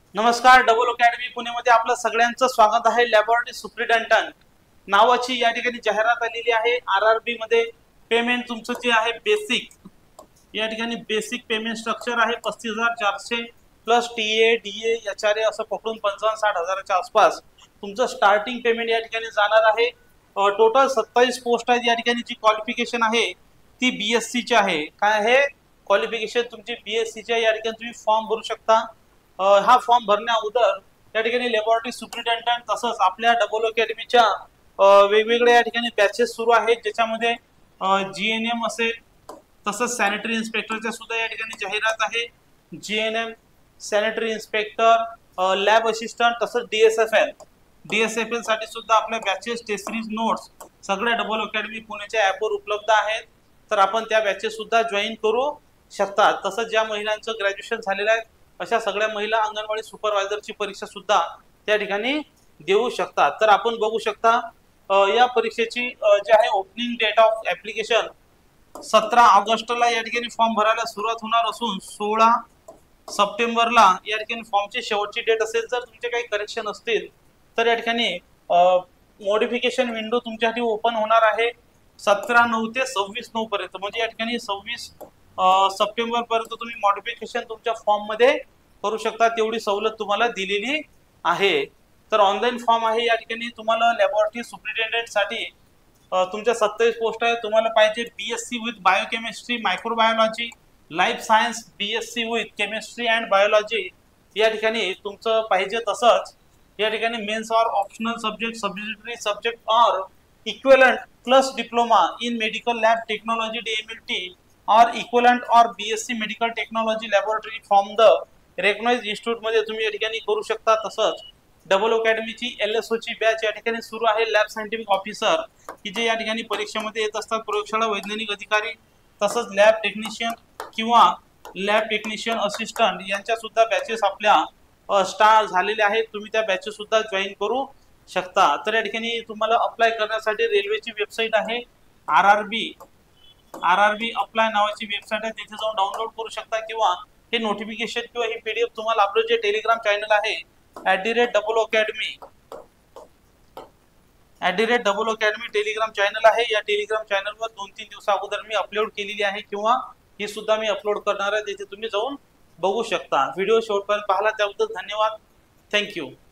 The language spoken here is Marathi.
नमस्कार, डबल अकॅडमी पुणेमध्ये आपलं सगळ्यांचं स्वागत आहे। लॅबोरेटरी सुप्रिटेंडंट नावाची या ठिकाणी जाहिरात आलेली आहे। आरआरबी मध्ये पेमेंट तुमचं जे आहे बेसिक, या ठिकाणी बेसिक पेमेंट स्ट्रक्चर आहे 35,400 प्लस टीए डीए एचआरए असं पकडून 55-60 हजाराच्या आसपास तुमचं स्टार्टिंग पेमेंट या ठिकाणी जाणार आहे। टोटल 27 पोस्ट आहेत। या ठिकाणी जी क्वालिफिकेशन आहे ती बीएससी ची आहे। काय आहे क्वालिफिकेशन तुमची बीएससी ची आहे। या ठिकाणी तुम्ही फॉर्म भरू शकता। हा फॉर्म भरण्या अगोदर या ठिकाणी लॅबोरेटरी सुप्रिटेंडंट तसंच आपल्या डबल अकॅडमीच्या वेगवेगळ्या या ठिकाणी बॅचेस सुरू आहेत, ज्याच्यामध्ये जीएनएम असेल, तसंच सॅनिटरी इन्स्पेक्टरच्या सुद्धा या ठिकाणी जाहिरात आहे। GNM, sanitary inspector, lab assistant, तसंच डीएसएफएल साठी सुद्धा आपल्या बॅचेस, टेस्ट सिरीज, नोट्स सगळ्या डबल अकॅडमी पुण्याच्या ॲपवर उपलब्ध आहेत। तर आपण त्या बॅचेस सुद्धा जॉईन करू शकता। तसंच ज्या महिलांचं ग्रॅज्युएशन झालेलं आहे अशा सगळ्या महिला अंगणवाडी सुपरवायझरची परीक्षा सुद्धा त्या ठिकाणी देऊ शकतात। तर आपण बघू शकता या परीक्षेची जी आहे ओपनिंग डेट ऑफ ऍप्लिकेशन 17 ऑगस्टला या ठिकाणी फॉर्म भरायला सुरुवात होणार असून 16 सप्टेंबरला या ठिकाणी फॉर्मची शेवटची डेट असेल। जर तुमचे काही करेक्शन असतील तर या ठिकाणी मॉडिफिकेशन विंडो तुमच्यासाठी ओपन होणार आहे 17/9 ते 26/9 पर्यंत। म्हणजे या ठिकाणी 26 सप्टेंबर पर्यंत तुम्ही मॉडिफिकेशन तुमच्या फॉर्म मध्ये करू शकता, तेवढी सवलत तुम्हाला दिलेली आहे। तर ऑनलाईन फॉर्म आहे। या ठिकाणी तुम्हाला लॅबोरेटरी सुप्रिटेंडेंट साठी तुमच्या 27 पोस्ट आहे। तुम्हाला पाहिजे BSc with biochemistry, microbiology, life science, BSc with chemistry and biology या ठिकाणी तुमचं पाहिजे। तसंच या ठिकाणी mains or optional subject, subsidiary subject or equivalent plus diploma in medical lab technology DMLT or equivalent or BSc medical technology laboratory from the recognised institute मध्ये तुम्ही या ठिकाणी करू शकता। तसंच डबल अकॅडमीची एलएसओ ची बॅच या ठिकाणी सुरू आहे। लॅब सायंटिफिक ऑफिसर की जे या ठिकाणी परीक्षेमध्ये येत असतात, प्रयोगशाळा वैज्ञानिक अधिकारी, तसंच लॅब टेक्निशियन किंवा लॅब टेक्निशियन असिस्टंट यांच्या सुद्धा बॅचेस आपल्या स्टार्ट झालेले आहेत। तुम्ही त्या बॅचेस सुद्धा जॉईन करू शकता। तर या ठिकाणी तुम्हाला अप्लाय करण्यासाठी रेल्वेची वेबसाईट आहे आरआरबी अप्लाय नावाची वेबसाईट आहे, तिथे जाऊन डाउनलोड करू शकता किंवा हे नोटिफिकेशन किंवा ही पीडीएफ तुम्हाला आपलं जे टेलिग्राम चॅनल आहे @double academy टेलिग्राम चॅनल आहे, या टेलिग्राम चॅनलवर 2-3 दिवसा अगोदर मी अपलोड केलेली आहे किंवा ही सुद्धा मी अपलोड करणार आहे, तिथे तुम्ही जाऊन बघू शकता। व्हिडिओ शेवटपर्यंत पाहिला त्याबद्दल धन्यवाद। थँक्यू।